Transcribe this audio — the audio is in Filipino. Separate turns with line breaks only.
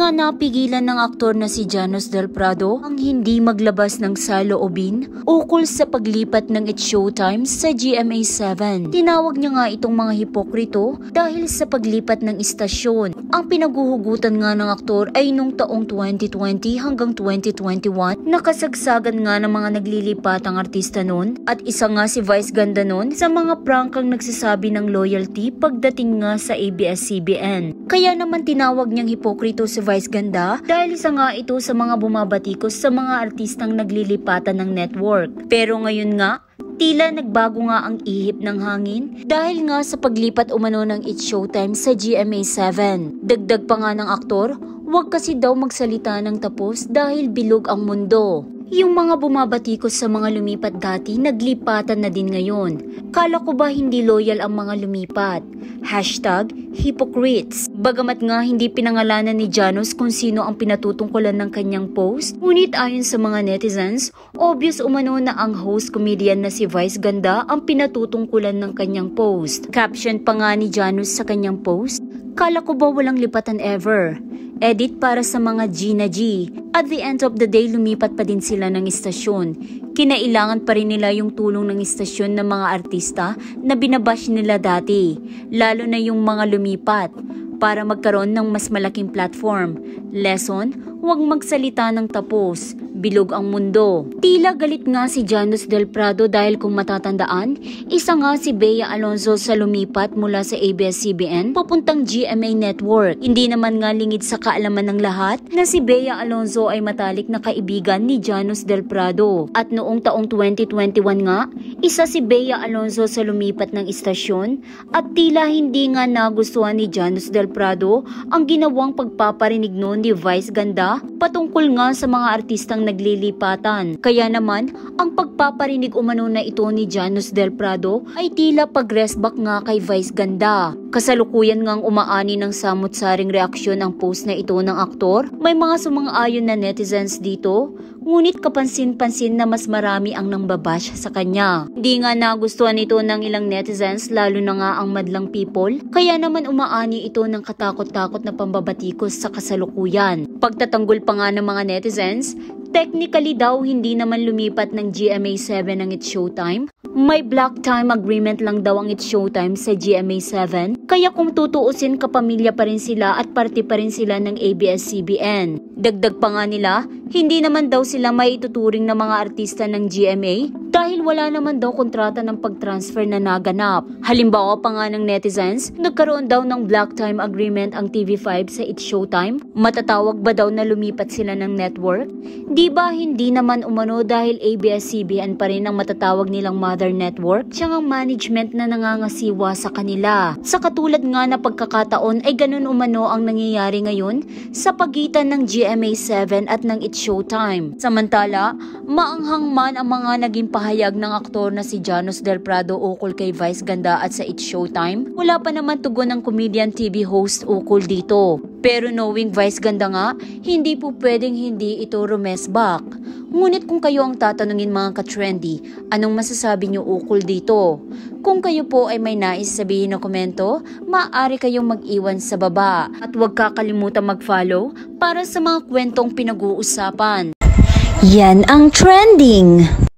nga napigilan ng aktor na si Janos Del Prado ang hindi maglabas ng saloobin ukol sa paglipat ng It's Showtime sa GMA7. Tinawag niya nga itong mga hipokrito dahil sa paglipat ng istasyon. Ang pinaguhugutan nga ng aktor ay nung taong 2020 hanggang 2021 nakasagsagan nga ng mga naglilipatang artista noon at isa nga si Vice Ganda noon sa mga prangkang nagsasabi ng loyalty pagdating nga sa ABS-CBN. Kaya naman tinawag niyang hipokrito si Vice Ganda dahil isa nga ito sa mga bumabatikos sa mga artistang naglilipatan ng network. Pero ngayon nga, tila nagbago nga ang ihip ng hangin dahil nga sa paglipat umano ng It's Showtime sa GMA7. Dagdag pa nga ng aktor, huwag kasi daw magsalita ng tapos dahil bilog ang mundo. Yung mga bumabatikos sa mga lumipat dati, naglipatan na din ngayon. Kala ko ba hindi loyal ang mga lumipat? #hypocrites. Bagamat nga hindi pinangalanan ni Janos kung sino ang pinatutungkulan ng kanyang post, ngunit ayon sa mga netizens, obvious umano na ang host comedian na si Vice Ganda ang pinatutungkulan ng kanyang post. Caption pa nga ni Janos sa kanyang post, "Kala ko ba walang lipatan ever? Edit para sa mga G na G. At the end of the day, lumipat pa din sila ng istasyon. Kinailangan pa rin nila yung tulong ng istasyon ng mga artista na binabash nila dati, lalo na yung mga lumipat, para magkaroon ng mas malaking platform. Lesson, huwag magsalita ng tapos. Bilog ang mundo." Tila galit nga si Janos Del Prado dahil kung matatandaan, isa nga si Bea Alonzo sa lumipat mula sa ABS-CBN papuntang GMA Network. Hindi naman nga lingid sa kaalaman ng lahat na si Bea Alonzo ay matalik na kaibigan ni Janos Del Prado. At noong taong 2021 nga, isa si Bea Alonzo sa lumipat ng istasyon at tila hindi nga nagustuhan ni Janos Del Prado ang ginawang pagpaparinig noon ni Vice Ganda patungkol nga sa mga artistang naglilipatan. Kaya naman, ang pagpaparinig umano na ito ni Janos Del Prado ay tila pag-resback nga kay Vice Ganda. Kasalukuyan ngang umaani ng samut-saring reaksyon ang post na ito ng aktor. May mga sumang-ayon na netizens dito, ngunit kapansin-pansin na mas marami ang nangbabash sa kanya. Hindi nga nagustuhan ito ng ilang netizens, lalo na nga ang madlang people, kaya naman umaani ito ng katakot-takot na pambabatikos sa kasalukuyan. Pagtatanggol pa nga ng mga netizens, technically daw hindi naman lumipat ng GMA7 ang It's Showtime. May block time agreement lang daw ang It's Showtime sa GMA7. Kaya kung tutuusin, kapamilya pa rin sila at parte pa rin sila ng ABS-CBN. Dagdag pa nga nila, hindi naman daw sila may ituturing na mga artista ng GMA dahil wala naman daw kontrata ng pag-transfer na naganap. Halimbawa pa nga ng netizens, nagkaroon daw ng block time agreement ang TV5 sa It's Showtime. Matatawag ba daw na lumipat sila ng network? Di ba hindi naman umano dahil ABS-CBN pa rin ang matatawag nilang mother network, siyang ang management na nangangasiwa sa kanila. Sa katulad nga na pagkakataon ay ganun umano ang nangyayari ngayon sa pagitan ng GMA7 at ng It's Showtime. Samantala, maanghang man ang mga naging pahayag ng aktor na si Janos Del Prado ukol kay Vice Ganda at sa It's Showtime, wala pa naman tugon ng comedian TV host ukol dito. Pero knowing Vice Ganda nga, hindi po pwedeng hindi ito rumesback. Ngunit kung kayo ang tatanungin mga ka-trendy, anong masasabi nyo ukol dito? Kung kayo po ay may nais sabihin na komento, maaari kayong mag-iwan sa baba. At huwag kakalimutan mag-follow para sa mga kwentong pinag-uusapan. Yan ang trending!